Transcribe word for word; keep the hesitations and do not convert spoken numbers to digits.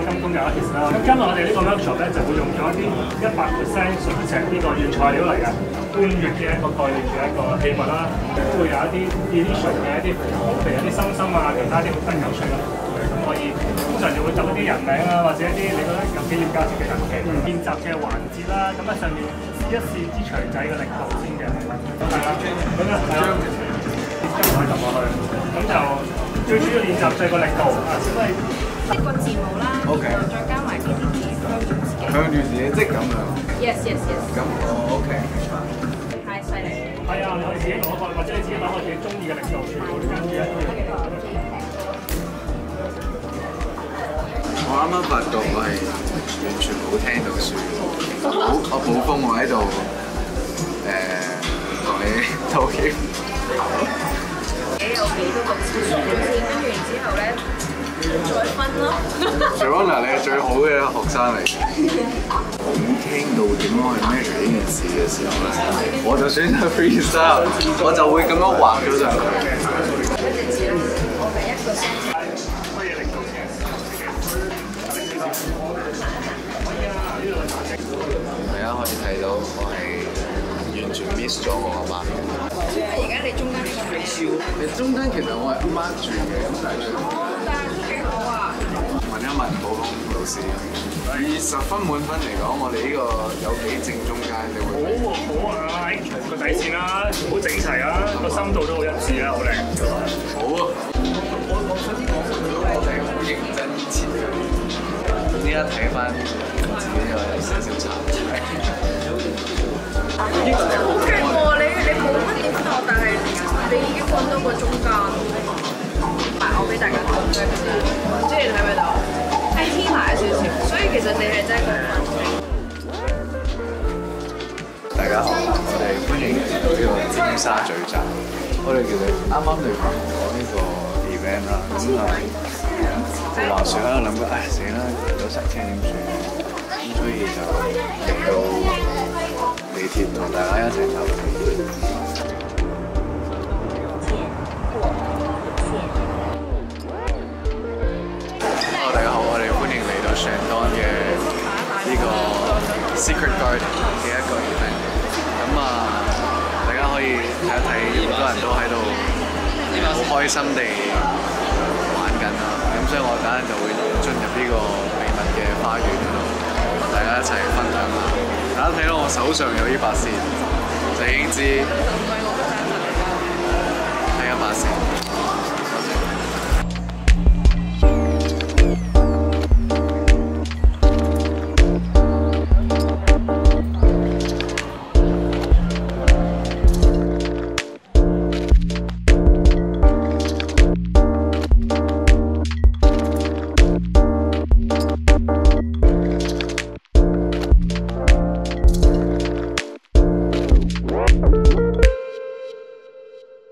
金工嘅 artist 啦。咁今日我哋呢個 workshop 咧就會用咗一啲一百 percent 純正呢個原材料嚟嘅半月嘅一個概念嘅一個器物啦，都會有一啲 edition 嘅一啲符號，譬如一啲心心啊，其他啲好得有趣嘅符號嘅，咁可以通常就會揼一啲人名啊，或者一啲你覺得有紀念價值嘅人嘅練習嘅環節啦。咁喺上面試一試支錘仔嘅力度先嘅，係啦，咁咧係啦，跟住揼落去，咁就最主要練習就係個力度啊，因為一個字母啦， OK， 再加埋嗰啲字向住自己。 向住自己，即係咁樣。 Yes yes yes。 咁我 OK。 太犀利。 係啊，你可以自己攞個，或者你自己攞個自己中意嘅力度，全部跟住一啲。 我啱啱發覺我係完全冇聽到書，我冇風我喺度誒同你道歉。 你有幾多個字先？跟住然之後咧。再分咯。 Joanna 你係最好嘅學生嚟。咁聽到點樣去 measure 呢件事嘅時候咧，我就選擇 freestyle， 我就會咁樣畫咗上去。 一隻字咧，我係一個星期。 大家可以睇到我係完全 miss 咗我阿媽。 因為而家你中間呢個係笑， 你中間其實我係 mark 住嘅，咁但係問一問普通老師，以十分滿分嚟講，我哋呢個有幾正中間？你會好好啊，個底線啦，好整齊啦，個深度都好一致啦，好靚。 好啊！我我想講我哋好認真設計，依家睇翻自己有少少殘廢。 好勁喎！你你冇乜點錯，但係你已經揾到個中間。唔係，我俾大家睇先，唔知你睇唔睇到？係黐埋少少，所以其實你係真係咁樣。 大家好，我哋歡迎嚟到呢個尖沙咀站。我哋其實啱啱嚟講呢個 event 啦，咁啊，就話説喺度諗過，唉死啦，有塞車點算？咁所以就嚟到地鐵同大家一齊搭地鐵。大家好，我哋歡迎嚟到上當嘅呢個 Secret Garden 嘅一個 event。咁啊，大家可以睇一睇，好多人都喺度好開心地玩緊啦。咁所以我等陣就會進入呢個秘密嘅花園嗰度，同大家一齊分享下。大家睇到我手上有呢把扇，就已經知